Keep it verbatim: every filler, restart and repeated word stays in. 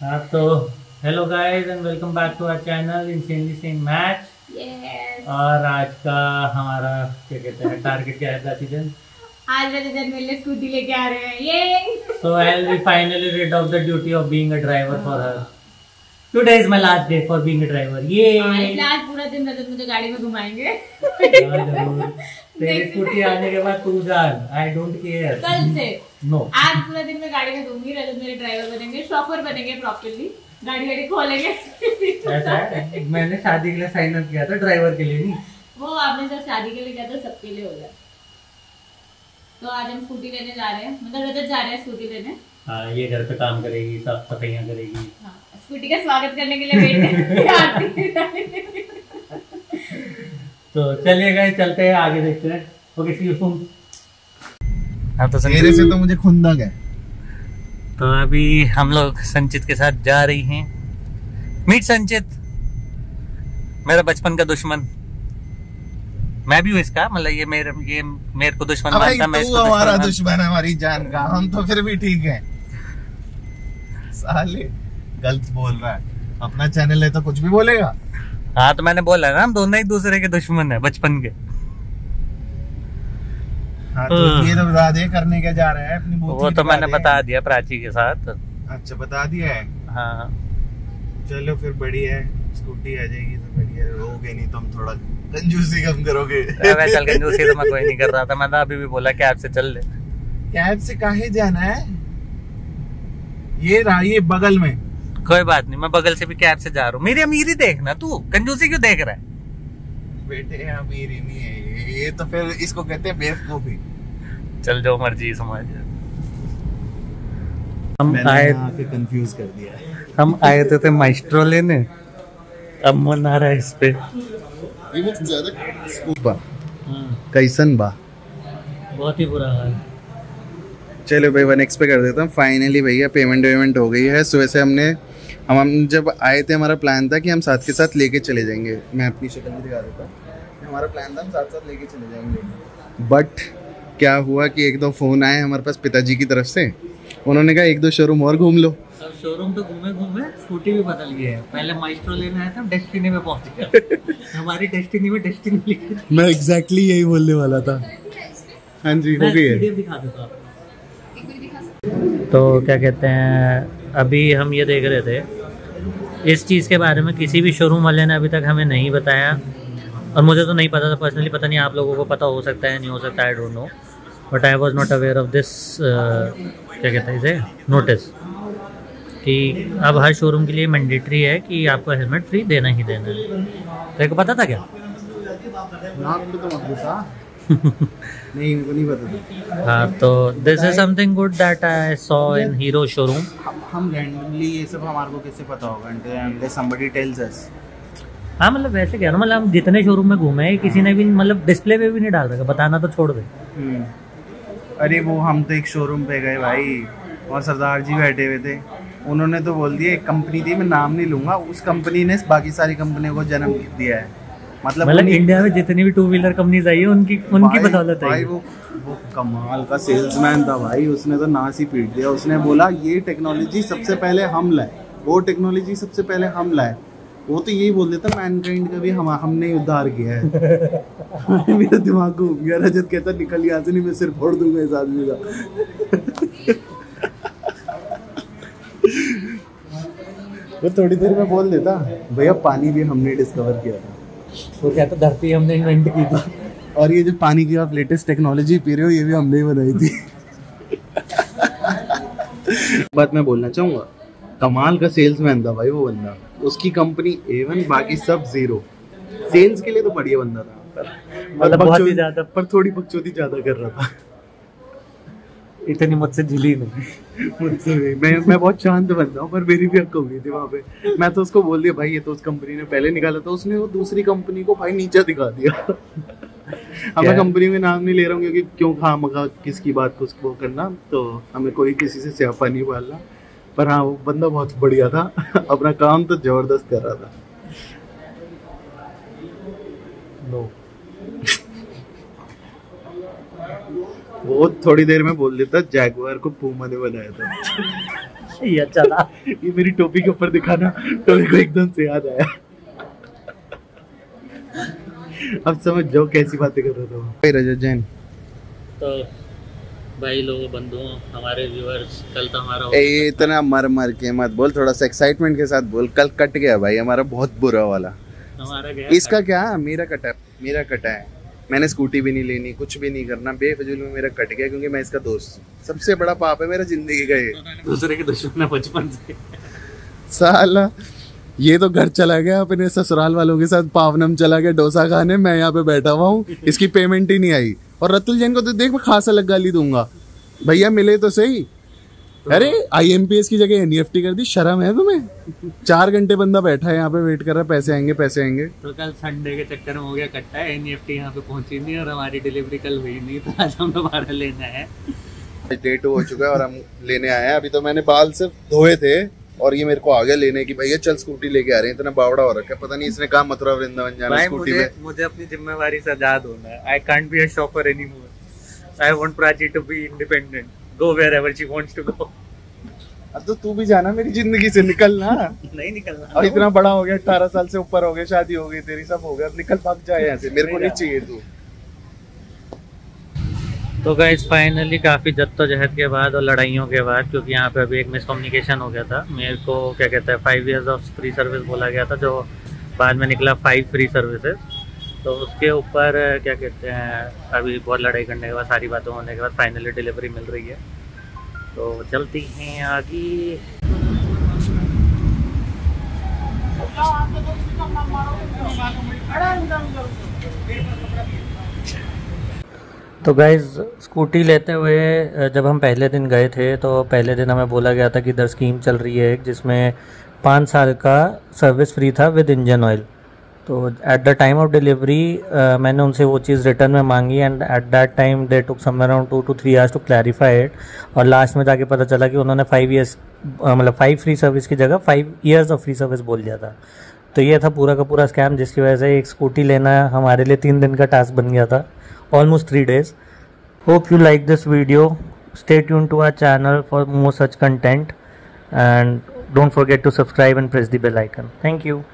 हाँ तो hello guys and welcome back to our channel insanely same match. Yes. और आज का हमारा क्या कहते हैं टारगेट क्या है प्रतिदिन? आज रजत मेरे लिए स्कूटी लेके आ रहे हैं ये। So I'll be finally rid of the duty of being a driver for her. Today is my last day for being a driver. ये आज पूरा दिन रजत मुझे गाड़ी में घुमाएंगे। तेरी स्कूटी आने के बाद तू जान, आई डोंट केयर। कल से नो आज पूरा दिन मैं गाड़ी में घूमूंगी, रजत मेरे ड्राइवर बनेंगे, शॉफर बनेंगे प्रॉपर्ली, गाड़ी गाड़ी खोलेंगे। ऐसा है, मैंने शादी के लिए साइन अप किया था, ड्राइवर के लिए नहीं। वो आपने जब शादी के लिए किया था सबके लिए हो गया। तो आज हम स्कूटी लेने जा रहे हैं, मतलब रजत जा रहे हैं स्कूटी लेने। हाँ, ये घर पे काम करेगी, साफ सफाइयाँ करेगी। हाँ, स्कूटी का स्वागत करने के लिए वेट। तो चलिए गाइस चलते हैं, आगे देखते हैं। Okay see you soon. हाँ तो तेरे से तो मुझे खुंदक है। तो अभी हम लोग संचित के साथ जा रही हैं। मीट संचित, मेरा बचपन का दुश्मन। मैं भी हूँ इसका, मतलब ये मेरे ये मेरे को दुश्मन मानता, मैं इसको हमारा दुश्मन है, हमारी जान का। हम तो फिर भी ठीक है। साले गलत बोल रहा है, अपना चैनल है तो कुछ भी बोलेगा। हाँ तो मैंने बोला ना, हम दोनों एक दूसरे के दुश्मन है बचपन के। हाँ तो ये तो बता दे करने क्या जा रहा है अपनी। वो तो मैंने बता दिया प्राची के साथ। अच्छा बता दिया है। हाँ चलो फिर बढ़िया है, स्कूटी आ जाएगी तो बढ़िया रहोगे, नहीं तो हम थोड़ा कंजूसी कम करोगे। अरे चल कंजूसी तो मैं कोई नहीं कर रहा था, मैं तो अभी भी बोला कैब से चल ले। कैब से काहे जाना है? ये रहा ये बगल में। कोई बात नहीं, मैं बगल से भी कैब से जा रहा हूँ। मेरी अमीरी देखना, तू कंजूसी क्यों देख रहा है? बेटे अमीरी नहीं है ये, तो फिर इसको कहते हैं बेवकूफी। चल जो मर्जी समझ। हम आए आके कंफ्यूज कर दिया। हम आए थे, थे माइस्ट्रो लेने, अब मन आ रहा है इस पे। ये बहुत ज्यादा स्कूप बा कैसन बा, बहुत ही बुरा हाल। चलो भाई वन एक्स पे कर देता हूँ। फाइनली भैया पेमेंट वेमेंट हो गई है। सुबह से हमने हम हम जब आए थे हमारा प्लान था कि हम साथ के साथ लेके चले जाएंगे। मैं अपनी शक्ल भी दिखा देता हूँ। हमारा प्लान था हम साथ साथ लेके चले जाएंगे, बट क्या हुआ कि एक दो फ़ोन आए हमारे पास पिताजी की तरफ से। उन्होंने कहा एक दो शोरूम और घूम लो। अब शोरूम तो घूमे घूमे स्कूटी भी बदल गई है। पहले माइस्ट्रो लेने आया था, डेस्टिनी में पहुंच गया। हमारी डेस्टिनी में डेस्टिनी लिखी। मैं एग्जैक्टली यही बोलने वाला था। हाँ जी हो गई है। दिखा देता हूँ। तो क्या कहते हैं, अभी हम ये देख रहे थे इस चीज़ के बारे में, किसी भी शोरूम वाले ने अभी तक हमें नहीं बताया, और मुझे तो नहीं पता था पर्सनली। पता नहीं आप लोगों को पता हो सकता है, नहीं हो सकता, I don't know, but I was not aware of this क्या कहते हैं इसे नोटिस, कि अब हर शोरूम के लिए मैंडेटरी है कि आपको हेलमेट फ्री देना ही देना है। तेरे को पता था क्या? नहीं मेरे को नहीं पता था। हाँ तो this is something good that I saw in Hero showroom. हम रैंडमली ये सब हमारे को कैसे पता होगा unless somebody tells us। हाँ मतलब वैसे क्या ना, मतलब हम जितने शोरूम में घूमे हैं किसी ने भी मतलब डिस्प्ले पे भी नहीं डाल रखा, बताना तो छोड़ दे। अरे वो हम तो एक शोरूम पे गए भाई, और सरदार जी बैठे हुए थे। उन्होंने तो बोल दिया, एक कंपनी थी मैं नाम नहीं लूंगा, उस कंपनी ने बाकी सारी कंपनियों को जन्म दिया है। मतलब मतलब इंडिया में जितनी भी टू व्हीलर कंपनीज आई है उनकी उनकी बदौलत है भाई। वो वो कमाल का सेल्समैन था भाई, उसने तो नास ही पीट दिया। उसने बोला ये टेक्नोलॉजी सबसे पहले हम लाए, वो टेक्नोलॉजी सबसे पहले हम लाए। वो तो यही बोल देता मैनकाइंड का भी हम हमने उद्धार किया है। मेरा दिमाग घूम गया। रजत कहता निकल यहाँ से, नहीं मैं सिर फोड़ दूंगा इस आदमी का। वो थोड़ी देर में बोल देता भैया पानी भी हमने डिस्कवर किया था। तो क्या तो धरती हमने इन्वेंट की थी, और ये जो पानी की आप लेटेस्ट टेक्नोलॉजी पी रहे हो ये भी हमने ही बनाई थी। बात मैं बोलना चाहूँगा, कमाल का सेल्समैन था भाई वो बंदा। उसकी कंपनी एवन, बाकी सब जीरो। सेल्स के लिए तो बढ़िया बंदा था, मतलब बहुत ही ज्यादा, पर थोड़ी बकचोदी ज्यादा कर रहा था। इतनी मुझसे झिली नहीं मुझसे भी। मैं मैं बहुत शांत बंदा हूँ, पर मेरी भी हक हो गई थी वहाँ पे। मैं तो उसको बोल दिया भाई ये तो उस कंपनी ने पहले निकाला था, उसने वो दूसरी कंपनी को भाई नीचे दिखा दिया। अब मैं कंपनी में नाम नहीं ले रहा हूँ क्योंकि क्यों खामखा किसकी बात को उसको करना, तो हमें कोई किसी से स्यापा नहीं पालना। पर हाँ वो बंदा बहुत बढ़िया था। अपना काम तो जबरदस्त कर रहा था। नो वो थोड़ी देर में बोल देता जैगुआर को पूमा ने बनाया था। ये अच्छा था। ये मेरी टोपी के ऊपर दिखाना तो मेरे को एकदम से याद आया। अब समझ जाओ कैसी बातें कर रहा था भाई रजत जैन। तो भाई लोग बंधुओं हमारे व्यूअर्स, कल तो हमारा ए, इतना मर मर के मत बोल, थोड़ा सा एक्साइटमेंट के साथ बोल। कल कट गया भाई हमारा बहुत बुरा वाला। हमारा गया इसका क्या, मेरा कटा मेरा कटा है। मैंने स्कूटी भी नहीं लेनी, कुछ भी नहीं करना, बेफजूल में मेरा कट गया क्योंकि मैं इसका दोस्त हूँ। सबसे बड़ा पाप है मेरा जिंदगी का ये। दूसरे के दुश्मन है बचपन से। साला ये तो घर चला गया अपने ससुराल वालों के साथ, पावनम चला गया डोसा खाने, मैं यहाँ पे बैठा हुआ हूँ, इसकी पेमेंट ही नहीं आई। और रतुल जैन को तो देख मैं खास अलग गाली दूंगा, भैया मिले तो सही। अरे आईएमपीएस की जगह एनईएफटी कर दी, शर्म है तुम्हें? चार घंटे बंदा बैठा है यहाँ पे वेट कर रहा है, पैसे आएंगे पैसे आएंगे। तो कल संडे के चक्कर में हो गया कट्टा है, एनईएफटी यहाँ पे पहुंची नहीं और हमारी डिलीवरी कल हुई नहीं, तो आज हम दोबारा लेना है। डे टू हो चुका है और हम लेने आए हैं। अभी तो मैंने बाल सिर्फ धोए थे और ये मेरे को आ गया लेने की, भैया चल स्कूटी लेके आ रहे हैं। इतना बावड़ा हो रखा है, पता नहीं इसने कहा मथुरा वृंदावन जाना स्कूटी में। मुझे अपनी जिम्मेवारी से आजाद होना है। I can't be a shopper anymore. I want Prachi to be independent, go wherever she wants to go. अब तो तू भी जाना मेरी जिंदगी से, निकलना। नहीं निकलना। और इतना बड़ा हो गया, अठारह साल से ऊपर हो गया, शादी हो गई तेरी, सब हो गया, अब निकल भाग जाए यहाँ से, मेरे को नहीं चाहिए तू। तो गाइस फाइनली काफ़ी जद्दोजहद के बाद और लड़ाइयों के बाद, क्योंकि यहाँ पे अभी एक मिसकम्युनिकेशन हो गया था, मेरे को क्या कहते हैं five years of free service बोला गया था, जो बाद में निकला फाइव फ्री सर्विसेज। तो उसके ऊपर क्या कहते हैं अभी बहुत लड़ाई करने के बाद, सारी बातें होने के बाद फाइनली डिलीवरी मिल रही है। तो चलती हैं आगे। तो गाइज़ स्कूटी लेते हुए जब हम पहले दिन गए थे तो पहले दिन हमें बोला गया था कि इधर स्कीम चल रही है एक, जिसमें पाँच साल का सर्विस फ्री था विद इंजन ऑयल। तो at the time of delivery मैंने उनसे वो चीज़ रिटर्न में मांगी and at that time they took somewhere around two two three hours to clarify it. और लास्ट में जाके पता चला कि उन्होंने फाइव ईयर्स मतलब फाइव फ्री सर्विस की जगह five years of free service बोल दिया था। तो ये था पूरा का पूरा स्कैम, जिसकी वजह से एक स्कूटी लेना हमारे लिए तीन दिन का टास्क बन गया था, almost three days. Hope you like this video. Stay tuned to our channel for more such content and don't forget to subscribe and press the bell icon. Thank you.